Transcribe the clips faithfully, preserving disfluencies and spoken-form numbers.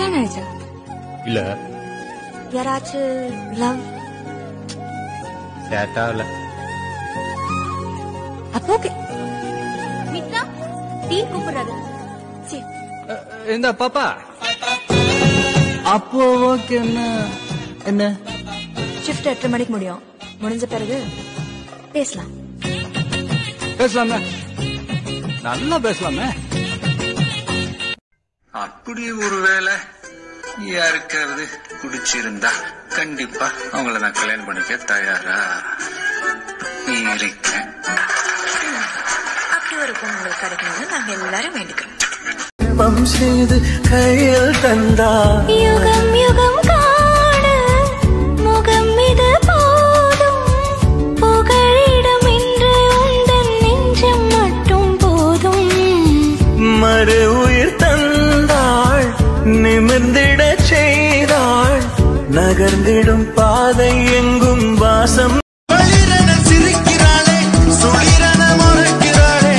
கல்யாணம் ஆயிடுச்சா? இல்ல. யாராச்சும் லவ் சேட்டா இல்ல. அப்போ ஓகே. மித்ரா டீ கூப்பிடுறாரு. சரி இந்த பாப்பா அப்போ ஓகே. என்ன என்ன ஷிஃப்ட் எட்டரை மணிக்கு முடியும். முடிஞ்ச பிறகு பேசலாம். பேசலாமே, நல்லா பேசலாமே. அப்படி ஒருவேளை யாருக்காவது குடிச்சிருந்தா கண்டிப்பா அவங்கள நான் கல்யாணம் பண்ணிக்க தயாரா இருக்கேன். அப்படி ஒரு பொண்ணு உங்களுக்கு கிடைக்கணும்னு நாங்க எல்லாரும் வேண்டிக்கிறோம். செய்து கையில் தந்தா யுகம் யுகம் காண முகம் இது போதும். புகழிடம் என்று உந்தன் நெஞ்சம் மட்டும் போதும். மறு உயிர் தந்தாள் நிமிர்ந்திட செய்தாள். நகர்ந்திடும் பாதை எங்கும் வாசம். சிரிக்கிறாளே சுழிரன முறைக்கிறாளே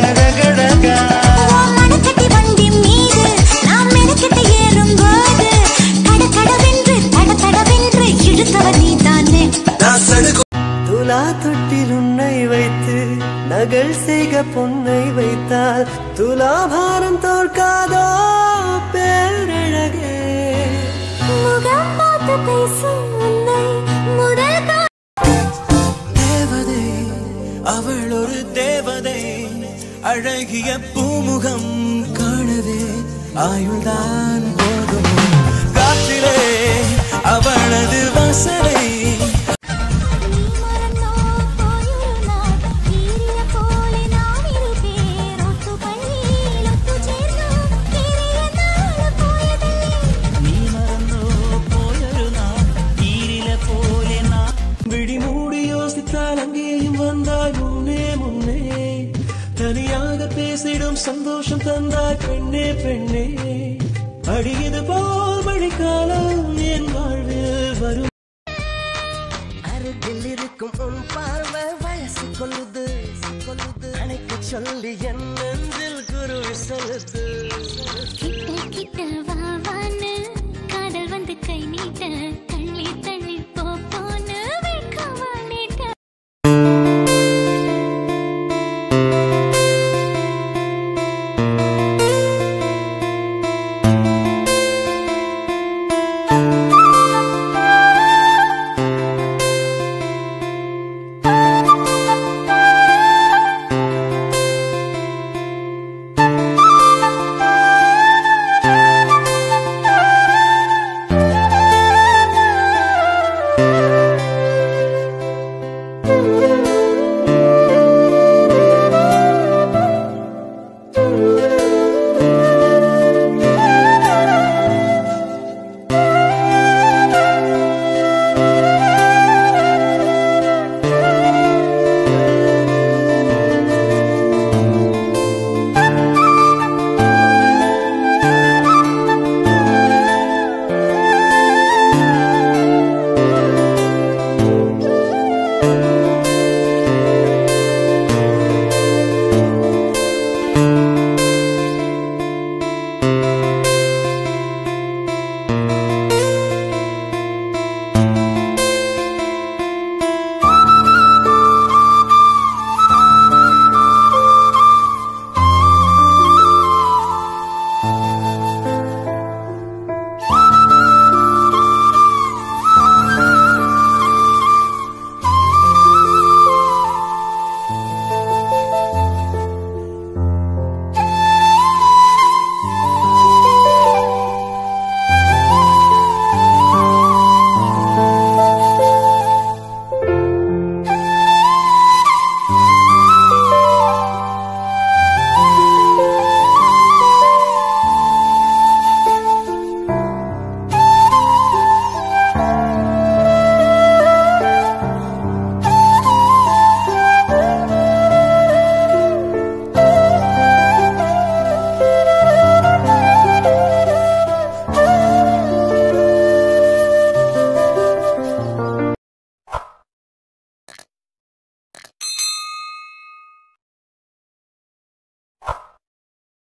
மனக்கட்டி வண்டி மீது நாம் மெனக்கட்டி ஏறும் போது தட தடவென்று தட தடவென்று இழுத்தவர் நீ தானே. துலா தொட்டில் உன்னை வைத்து நகல் செய்க பொன்னை வைத்தால் துலாபாரம் தோற்காதோ பேரழகே. முகம் பார்த்து பேசும் உன்னை முதல் தேவதை அவள் ஒரு தேவதை. அழகிய பூமுகம் காணவே ஆயுள்தான் போதும். காற்றிலே அவளது வாசனை. விடிமூடி யோசித்தால் அங்கேயும் வந்தாய் முன்னே முன்னே. தனியாக பேசிடும் சந்தோஷம் தந்தாய் பெண்ணே பெண்ணே. அடியது போல் மழைக்காலம் என் வாழ்வில் வரும். அருகில் இருக்கும் உன் பார்வை வயசு கொள்ளுது கொள்ளுது. அணைக்க சொல்லி என் நெஞ்சில் குருவி சொல்லுது.